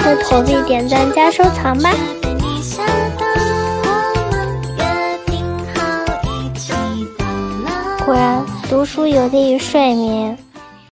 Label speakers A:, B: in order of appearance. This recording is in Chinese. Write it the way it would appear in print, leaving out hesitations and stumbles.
A: 就投币、点赞加收藏吧。果然，读书有利于睡眠。